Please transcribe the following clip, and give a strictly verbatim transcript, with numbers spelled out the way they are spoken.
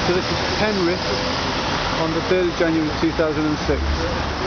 So this is Penrith on the third of January two thousand six.